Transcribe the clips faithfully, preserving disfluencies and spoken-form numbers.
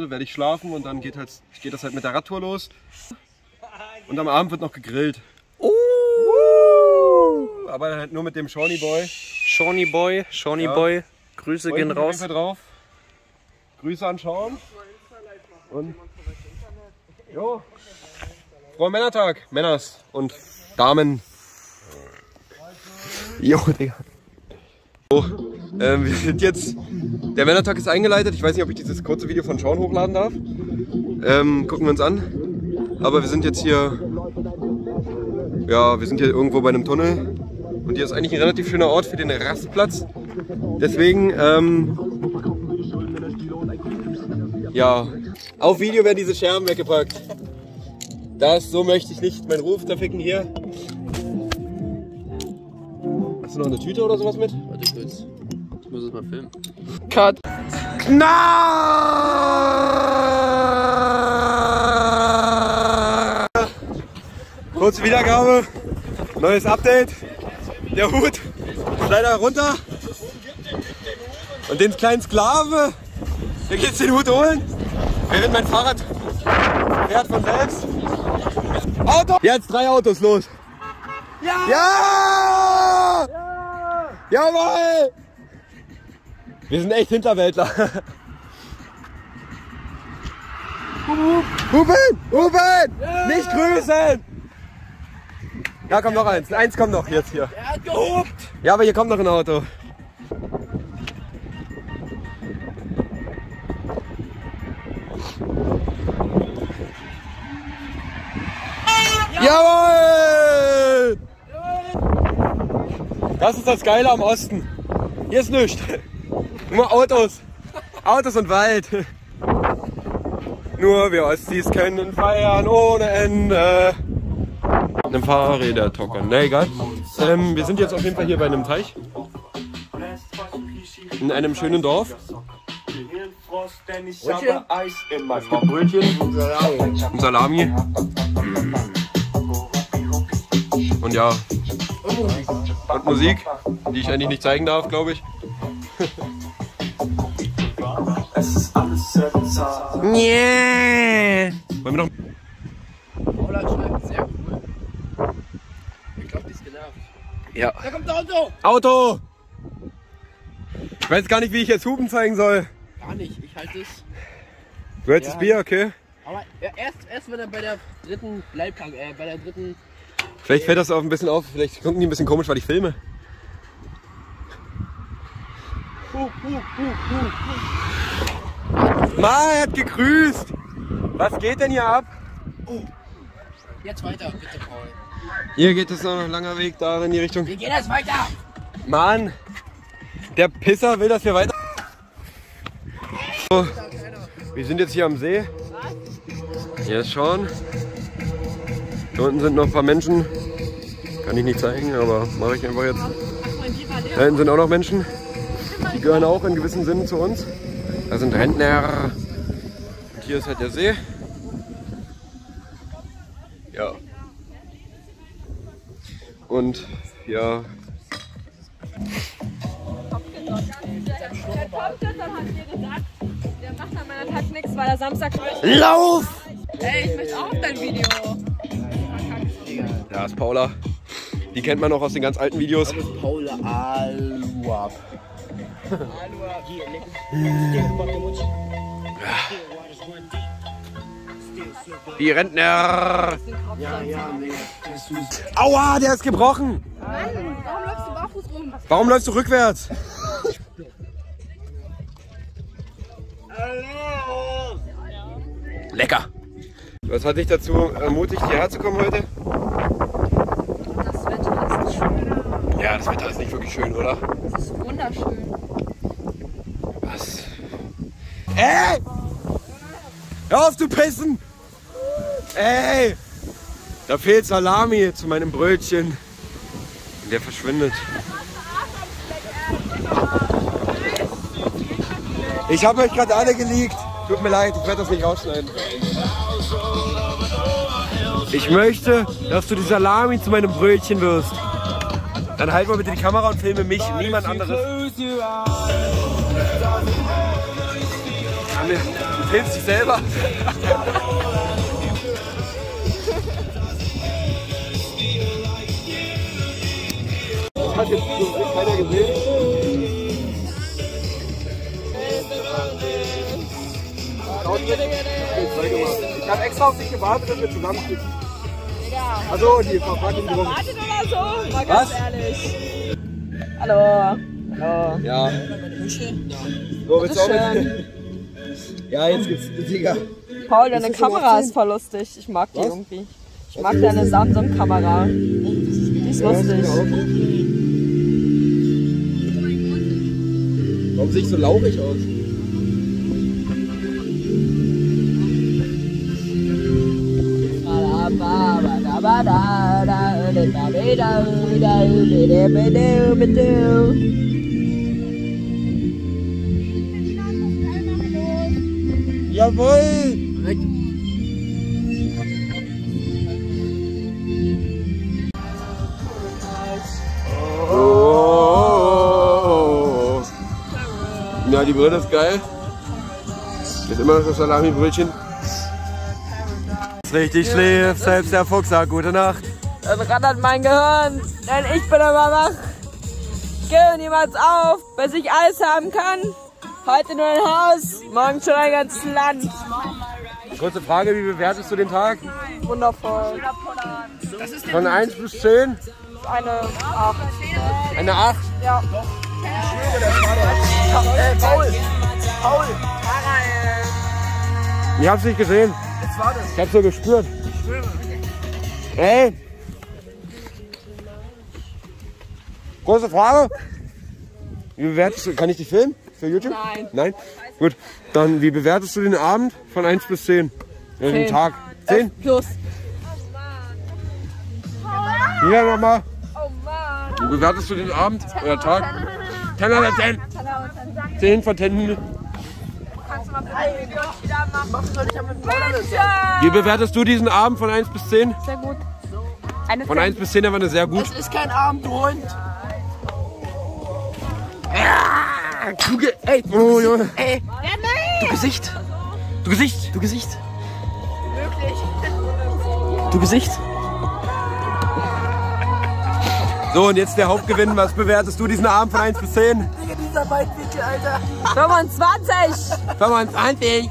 Hause, werde ich schlafen und dann geht, halt, geht das halt mit der Radtour los. Und am Abend wird noch gegrillt. Uh. Aber halt nur mit dem Shawnee Boy. Shawnee Boy, Shawnee ja. Boy, Grüße gehen raus. Drauf. Grüße an Sean. Und jo. Frohen Männertag, Männers und Damen. Jo, Digga. So, ähm, wir sind jetzt, der Männertag ist eingeleitet. Ich weiß nicht, ob ich dieses kurze Video von Sean hochladen darf. Ähm, gucken wir uns an. Aber wir sind jetzt hier, ja, wir sind hier irgendwo bei einem Tunnel. Und hier ist eigentlich ein relativ schöner Ort für den Rastplatz. Deswegen, ähm, ja, auf Video werden diese Scherben weggepackt. Das, so möchte ich nicht meinen Ruf zerficken hier. Hast du noch eine Tüte oder sowas mit? Warte kurz. Ich muss es mal filmen. Cut! Knall! Kurze Wiedergabe. Neues Update. Der Hut ist leider runter. Und den kleinen Sklave, der geht den Hut holen. Während mein Fahrrad fährt von selbst. Auto! Jetzt drei Autos, los! Ja! Ja! Ja! Jawohl! Wir sind echt Hinterwäldler. Hupen! Hupen! Ja! Nicht grüßen! Ja, kommt noch eins. Eins kommt noch jetzt hier. Er hat gehupt! Ja, aber hier kommt noch ein Auto. Jawohl! Das ist das Geile am Osten. Hier ist nichts. Nur Autos. Autos und Wald. Nur wir Ostis können feiern ohne Ende. Einem Fahrräder tockern. Na egal. Ähm, wir sind jetzt auf jeden Fall hier bei einem Teich. In einem schönen Dorf. Brötchen? Es gibt Brötchen und Salami. Und ja. Und Musik. Und Musik, die ich eigentlich nicht zeigen darf, glaube ich. Nee. Wollen wir noch? Paula schreibt sehr cool. Ich glaube, die ist genervt. Ja. Da kommt das Auto! Auto! Ich weiß gar nicht, wie ich jetzt Hupen zeigen soll. Gar nicht, ich halte es. Du hältst das Ja. Bier, okay? Aber erst, erst wenn er bei der dritten Leibkrank, äh, bei der dritten. Vielleicht fällt das auch ein bisschen auf, vielleicht gucken die ein bisschen komisch, weil ich filme. Huh, huh, huh, huh. Mann, er hat gegrüßt! Was geht denn hier ab? Oh. Jetzt weiter, bitte, Paul. Hier geht es noch ein langer Weg da in die Richtung. Wir gehen jetzt weiter! Mann! Der Pisser will, dass wir weiter. So, wir sind jetzt hier am See. Hier ist Sean. Da unten sind noch ein paar Menschen. Kann ich nicht zeigen, aber mache ich einfach jetzt. Da hinten sind auch noch Menschen. Die gehören auch in gewissem Sinne zu uns. Da sind Rentner. Und hier ist halt der See. Ja. Und ja. Der kommt jetzt, dann hat mir gesagt, der macht an meiner Tag nichts, weil er Samstag... Lauf! Ey, ich möchte auch auf dein Video. Da ist Paula. Die kennt man noch aus den ganz alten Videos. Das ist Paula Aluab. Die Rentner. Ja, ja, nee. Aua, der ist gebrochen. Mann, warum läufst du barfuß rum? Warum läufst du rückwärts? Lecker. Was hat dich dazu ermutigt, hierher zu kommen heute? Das Wetter ist schön. Ja, das Wetter ist nicht wirklich schön, oder? Es ist wunderschön. Was? Ey! Hör auf zu pissen! Ey! Da fehlt Salami zu meinem Brötchen. Und der verschwindet. Ich habe euch gerade alle geleakt. Tut mir leid, ich werde das nicht rausschneiden. Ich möchte, dass du die Salami zu meinem Brötchen wirst. Dann halt mal bitte die Kamera und filme mich, niemand anderes. filmst dich selber. Das hat jetzt keiner gesehen. Ich habe extra auf dich gewartet, dass wir zusammenspielen. Also die Verpackung drum. Wartet oder so? Mal ganz Was? ehrlich. Hallo. Hallo. Ja. So, willst du auch mit? Ja, jetzt gibt's Digga. Paul, deine Ist das Kamera überhaupt ist voll lustig. Ich mag die Was? irgendwie. Ich mag deine Samsung-Kamera. Die ist lustig. Warum sehe ich so lauchig aus? Jawohl! Oh. Ja, die Brille ist geil. Ist immer noch das Salami-Brötchen. Richtig schläft, selbst der Fuchs sagt gute Nacht. Dann rattert mein Gehirn, denn ich bin immer wach. Ich gehe niemals auf, bis ich alles haben kann. Heute nur ein Haus, morgen schon ein ganzes Land. Kurze Frage, wie bewertest du den Tag? Wundervoll. Von eins bis zehn? Eine acht. Eine acht? Ja. Ey, Paul! Paul! Ich hab's nicht gesehen. Jetzt war das. Ich hab's so gespürt. Ey! Große Frage. Wie bewertest du, kann ich dich filmen? Für YouTube? Nein. Nein? Gut. Dann, wie bewertest du den Abend von eins bis zehn? Ja, den Zehn. Tag. zehn? Plus. Wieder nochmal. Oh Mann. Wie bewertest du den Abend oder Tag? zehn oder zehn? zehn von zehn. Kannst du mal bitte wieder machen? Was soll ich mit Paul alles? Wie bewertest du diesen Abend von eins bis zehn? Sehr gut. Eine Von eins bis zehn aber eine sehr gut. Es ist kein Abend, du Hund! Du ge ey, oh, Junge. Ey! Du Gesicht! Du Gesicht. Du Gesicht! Du Gesicht! So, und jetzt der Hauptgewinn. Was bewertest du diesen Abend von eins bis zehn? Digga, dieser Weitwinkel, Alter! fünfundzwanzig. fünfundzwanzig.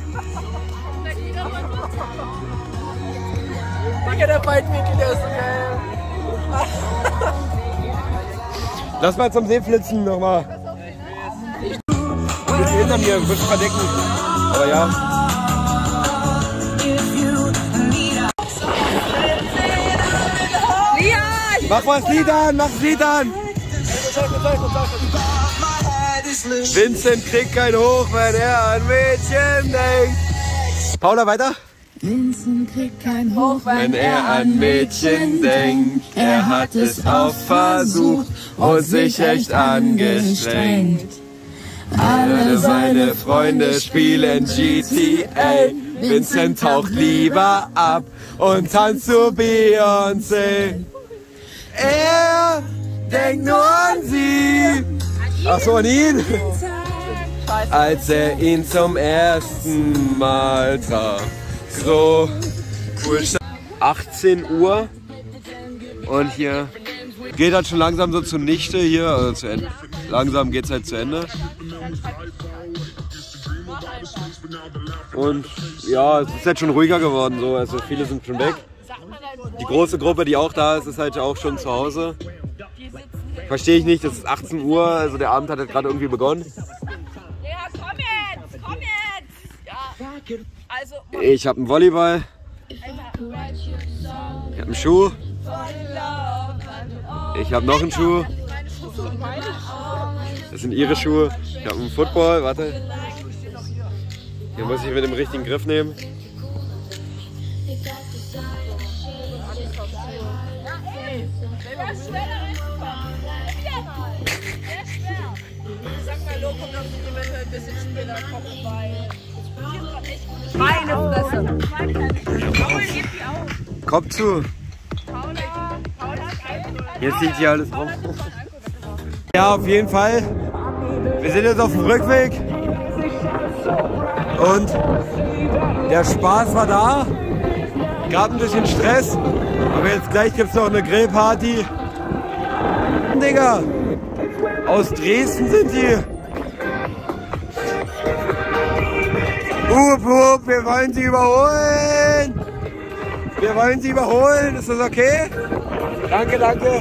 Digga, der Weitwinkel, der ist so geil! Lass mal zum See flitzen nochmal. Ein bisschen hinter mir, ein bisschen verdecken. Aber ja. Lian! Mach mal das Lied an, mach das Lied an. Vincent kriegt kein Hoch, wenn er an Mädchen denkt. Paula, weiter. Vincent kriegt kein Hoch, Wenn er an Mädchen denkt, er hat es auch versucht und sich echt angestrengt. Alle seine Freunde spielen G T A, Vincent taucht lieber ab und tanzt zu Beyoncé. Er denkt nur an sie. Ach so, an ihn. Als er ihn zum ersten Mal traf. So cool. achtzehn Uhr und hier geht halt schon langsam so zunichte hier, also zu Ende. Langsam geht's halt zu Ende. Und ja, es ist jetzt schon ruhiger geworden so, also viele sind schon weg. Die große Gruppe, die auch da ist, ist halt auch schon zu Hause. Verstehe ich nicht, das ist achtzehn Uhr, also der Abend hat halt gerade irgendwie begonnen. Ja, komm jetzt! Komm jetzt! Ja. Also, Ich habe einen Volleyball, ich habe einen Schuh, ich habe noch einen Schuh, das sind ihre Schuhe, ich habe einen Football, warte, hier muss ich mit dem richtigen Griff nehmen. meine Fresse! Paul, gib die auf! Kopf zu! Jetzt liegt hier alles rum. Ja, auf jeden Fall. Wir sind jetzt auf dem Rückweg. Und der Spaß war da. Gab ein bisschen Stress. Aber jetzt gleich gibt es noch eine Grillparty. Digga, aus Dresden sind die. Hup, hup, wir wollen sie überholen. Wir wollen sie überholen. Ist das okay? Danke, danke.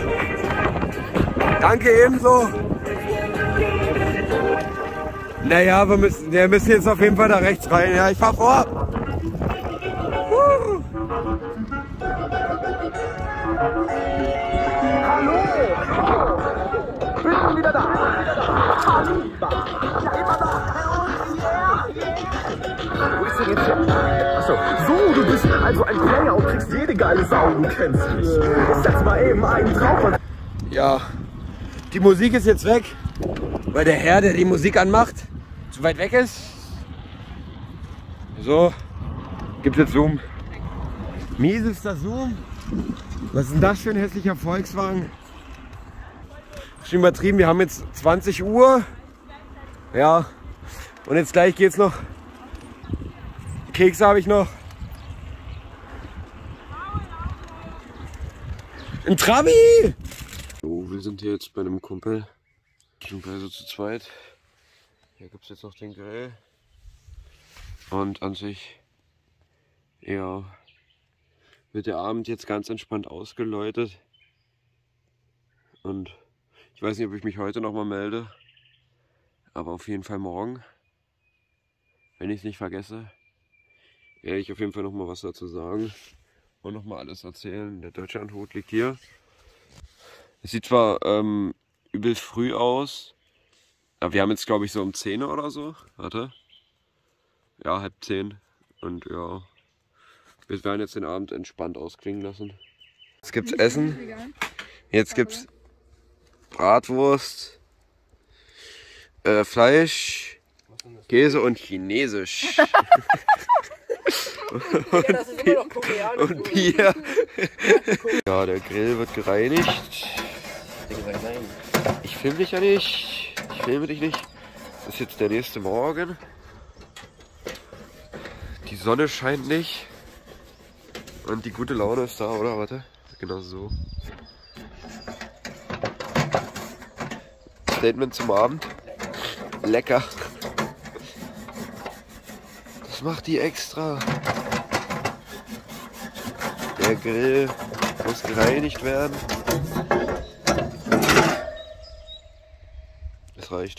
Danke ebenso. Naja, wir müssen, wir müssen jetzt auf jeden Fall da rechts rein. Ja, ich fahr vor. Uh. Hallo! Bin wieder da! Wo ist denn jetzt hier? Achso, so, du bist also ein Player und kriegst jede geile Sau, du kennst mich. Ich sag's mal eben, einen Traum. Ja, die Musik ist jetzt weg, weil der Herr, der die Musik anmacht, zu weit weg ist. So, gibt jetzt Zoom. Mies ist das Zoom. Was ist denn das für ein hässlicher Volkswagen? Schon übertrieben, wir haben jetzt zwanzig Uhr. Ja, und jetzt gleich geht's noch. Kekse habe ich noch. Ein Trabi! So, wir sind hier jetzt bei einem Kumpel. Sind wir so zu zweit. Hier gibt es jetzt noch den Grill. Und an sich, ja, wird der Abend jetzt ganz entspannt ausgeläutet. Und ich weiß nicht, ob ich mich heute noch mal melde. Aber auf jeden Fall morgen. Wenn ich es nicht vergesse, werde ich auf jeden Fall noch mal was dazu sagen. Und noch mal alles erzählen. Der Deutschlandhut liegt hier. Es sieht zwar ähm, übel früh aus. Aber wir haben jetzt, glaube ich, so um zehn oder so. Warte. Ja, halb zehn. Und ja, wir werden jetzt den Abend entspannt ausklingen lassen. Jetzt gibt's Essen. Jetzt gibt's Bratwurst, äh, Fleisch, Käse und Chinesisch. und, das ist immer noch koreanisch. und Bier. Ja, der Grill wird gereinigt. Ich filme dich ja nicht. Ich filme dich nicht. Das ist jetzt der nächste Morgen. Die Sonne scheint nicht. Und die gute Laune ist da, oder? Warte. Genau so. Statement zum Abend. Lecker. Das macht die extra. Der Grill muss gereinigt werden. Das reicht.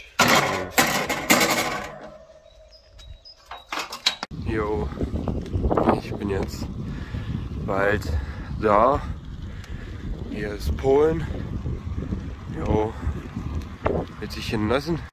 Jo, ich bin jetzt bald da. Hier ist Polen. Jo, wird sich hinlassen.